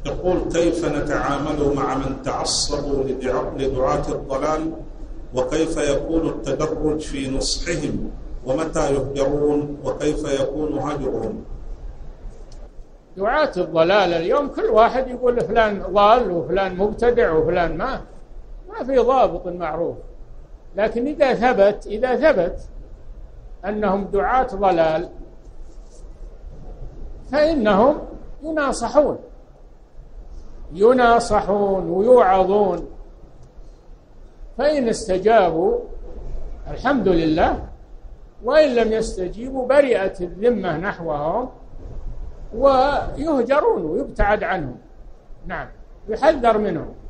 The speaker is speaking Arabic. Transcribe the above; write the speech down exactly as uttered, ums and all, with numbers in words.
يقول: كيف نتعامل مع من تعصبوا لدعاة الضلال، وكيف يكون التدرج في نصحهم، ومتى يهجرون، وكيف يكون هجرهم؟ دعاة الضلال اليوم كل واحد يقول فلان ضال وفلان مبتدع وفلان ما ما في ضابط معروف. لكن إذا ثبت إذا ثبت أنهم دعاة ضلال فإنهم يناصحون يناصحون ويوعظون، فإن استجابوا الحمد لله، وإن لم يستجيبوا برئت الذمة نحوهم ويهجرون ويبتعد عنهم. نعم، يحذر منهم.